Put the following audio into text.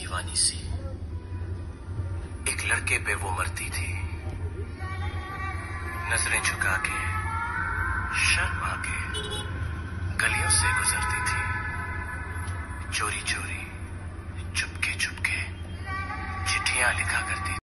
दीवानी सी। एक लड़के पे वो मरती थी, नजरें झुका के शर्मा के गलियों से गुजरती थी, चोरी चोरी चुपके चुपके चिट्ठियां लिखा करती